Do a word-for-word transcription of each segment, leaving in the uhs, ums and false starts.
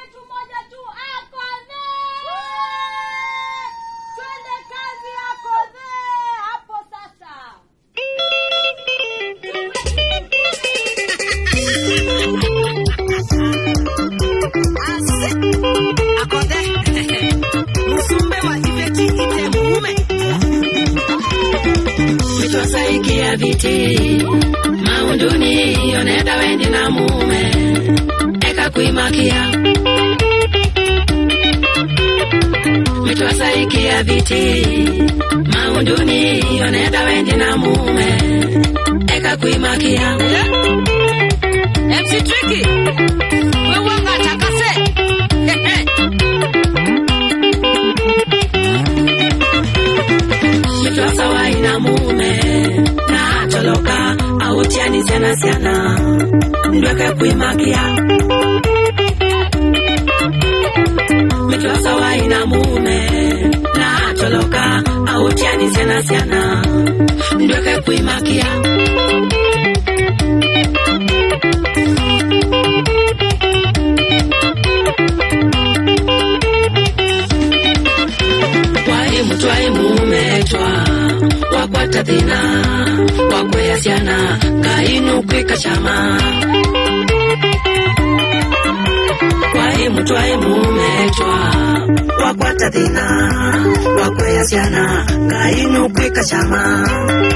wetu moja tu Akodhe. Twende kazi Akodhe hapo sasa. Akodhe. Musumbe wa iveti ite mume. Mitwasaikia viti maunduni yoneda wendi na mume eka kuimakia. Mitwasaikia viti maunduni yoneda wendi na mume eka kuimakia. M C Tricky wewe ngatakase. Mitwasa waina mume na choloka autiani siana siana ndweke kuimakia. Mitwasa waina mume na choloka autiani siana siana ndweke kuimakia. Mutwai mumetwa wakwata thina wakwea siana kainu kwika chama. Kwai mutwai mumetwa wakwata thina wakwea siana kainu kwika chama.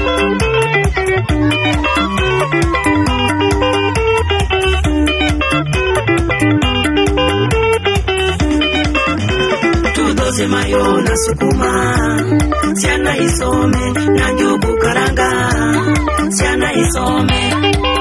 Mayo na sukuma siana isome na njugu karanga siana isome.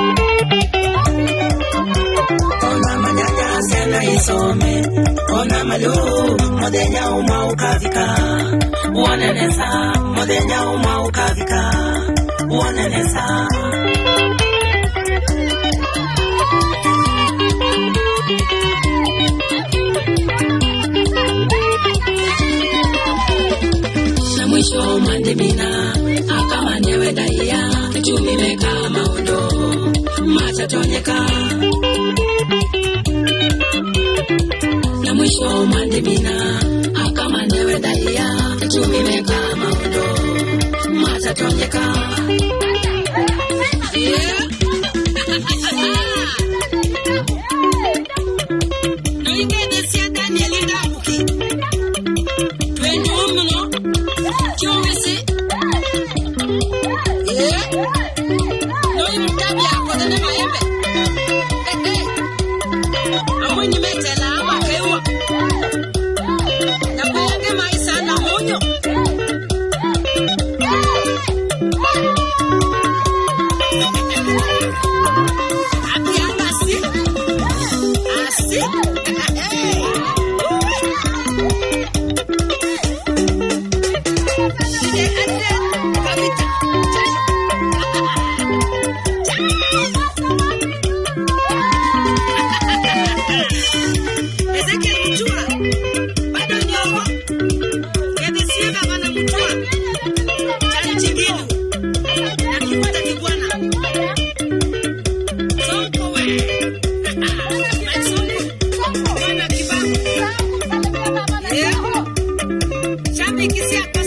Ona manyanya siana isome ona malu modenya uma ukavika uonenesa modenya uma ukavika uonenesa. Mwisho mandimina akama newe daia kichumi meka maundo machatonyeka. Na mwisho mandimina akama newe daia kichumi meka maundo machatonyeka. Yeah. No ingene sia Daniel Ndabuki. Twende umuno. Chumisi. Yeah. No imtabi Akodhe na maembe. Eh eh. Amunyi metela ama kewa. Na kuoge maisa na munyo. Happy Angasi. Asi. Yeah. Chami kisia